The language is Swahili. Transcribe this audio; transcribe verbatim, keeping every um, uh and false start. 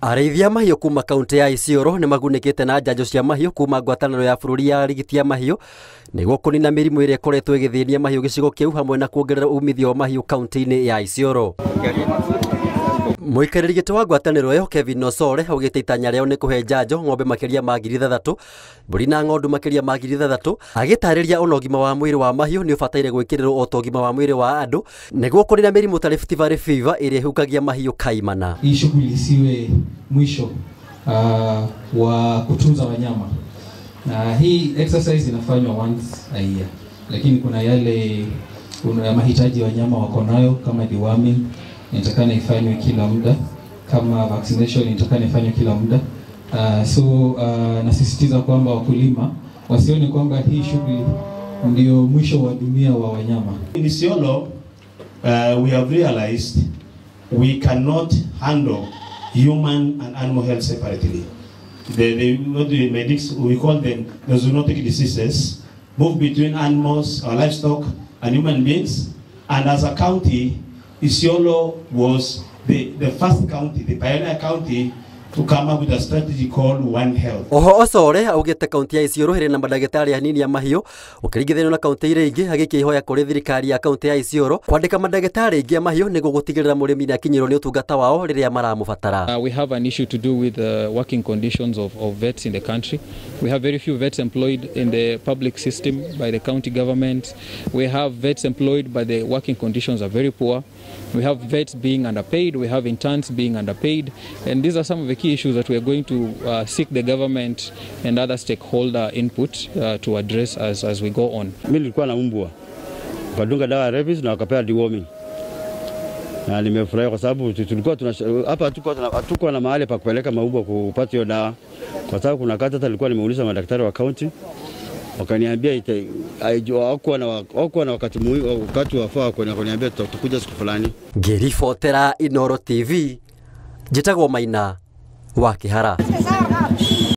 Arĩithia mahiũ kuma kaunti ya Isiolo nĩ magunĩkĩte na njanjo cia mahiũ kuma ngwatanĩro ya bũrũri ya arigiti a mahiũ nĩguo kũnina mĩrimũ ĩrĩa ĩkoretwo ĩgĩthĩnia mahiũ gĩcigo kĩu hamwe na kuongerera umithio wa mahiũ kaunti-inĩ ya Isiolo. Mũikarĩri gĩtĩ wa ngwatanĩro ĩyo Kevin Osore augĩte itanya rĩao nĩ kũhe njanjo ng'ombe makĩria ma ngiri ithathatũ, mbũri na ng'ondu makĩria ma ngiri ithathatũ, agĩtarĩria ona ũgima wa mwĩrĩ wa mahiũ nĩ ũbataire gwĩkĩrĩrwo o ta ũgima wa mwĩrĩ wa andũ nĩguo kũnina mĩrimũ ta Rift Valley fever ĩrĩa ĩhukagia mahiũ kaimana. Hii shughuli isiwe mwisho uh, wa kutunza wanyama. Na hii exercise inafanywa once a year. Lakini kuna yale kuna mahitaji wanyama wako nayo kama deworming inatakana ifanywe kila muda, kama vaccination inatakana ifanywe kila muda. Uh, so uh, nasisitiza kwamba wakulima wasione kwamba hii shughuli ndio mwisho wa dunia wa wanyama. In Isiolo, uh, we have realized we cannot handle human and animal health separately. The, the, what the medics, we call them the zoonotic diseases, move between animals or livestock and human beings. And as a county, Isiolo was the, the first county, the pioneer county, to come up with a strategy called One Health. Oho Osore augĩte kaunti ya Isiolo ĩrĩ na mandagĩtarĩ anini a mahiũ ũkĩringithanio na kaunti iria ingĩ, agĩkĩhoya kũrĩ thirikari ya kaunti ya Isiolo kwandĩka mandagĩtarĩ aingĩ a mahiũ nĩguo gũtigĩrĩra mũrĩmi nĩ akinyĩrwo nĩ ũtungata wao rĩrĩa maramũbatara. Uh, we have an issue to do with the working conditions of, of vets in the country. We have very few vets employed in the public system by the county government. We have vets employed but the working conditions are very poor. We have vets being underpaid, we have interns being underpaid, and these are some of the key issues that we are going to uh, seek the government and other stakeholder input uh, to address as, as we go on. Mimi nilikuwa na mbwa, wakadunga dawa ya rabies na wakapea deworming. Na nimefurahi kwa sababu tulikuwa tuna hapa hatukuwa na mahali pa kupeleka mbwa kupata hiyo dawa. Kwa sababu kuna kata hata nilikuwa nimeuliza madaktari wa county, wakaniambia hawakuwa na hawakuwa na wakati wakati wafaa kuniambia tutakuja siku fulani. Ngĩribotera Inooro T V, njĩtagwo Maina wa Kĩhara.